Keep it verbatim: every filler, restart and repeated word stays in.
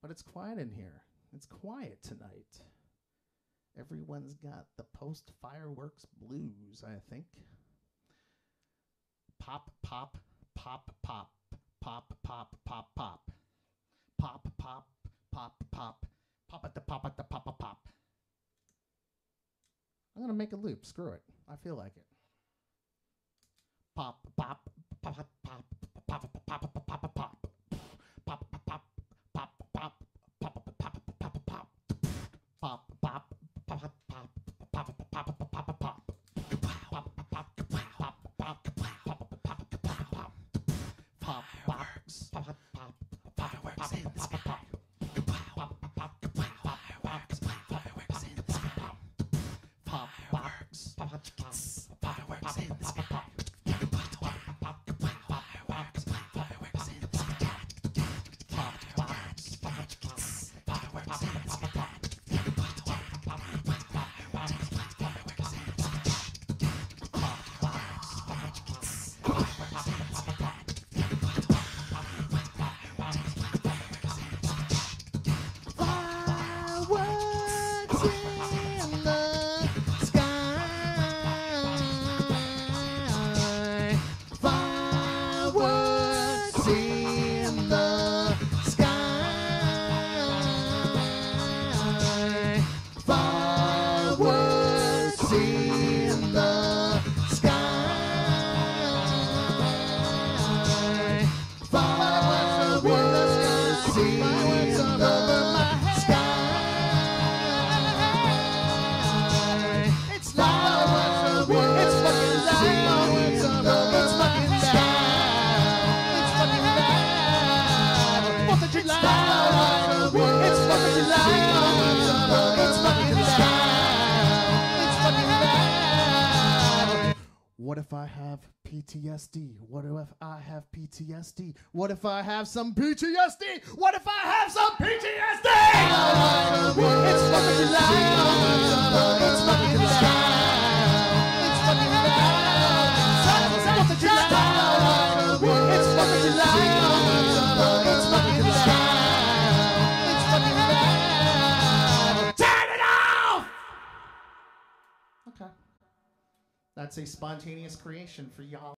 But it's quiet in here. It's quiet tonight. Everyone's got the post-fireworks blues, I think. Pop, pop, pop, pop, pop, pop, pop, pop. Pop, pop, pop, pop, pop at the pop at the pop, pop, pop. I'm going to make a loop. Screw it. I feel like it. Pop, pop, pop, pop, pop, pop, pop, pop, pop, pop, pop. Pop, pop, pop, pop, pop, pop, pop, pop, pop, pop. Pop, pop, pop, pop, pop, pop, pop, pop, pop, pop. What if I have P T S D? What if I have P T S D? What if I have some P T S D? What if I have some P T S D? It's fucking loud. It's fucking loud. It's fucking loud. It's fucking loud. It's fucking loud. It's fucking loud. It's fucking loud. Turn it off! Okay. That's a spontaneous creation for y'all.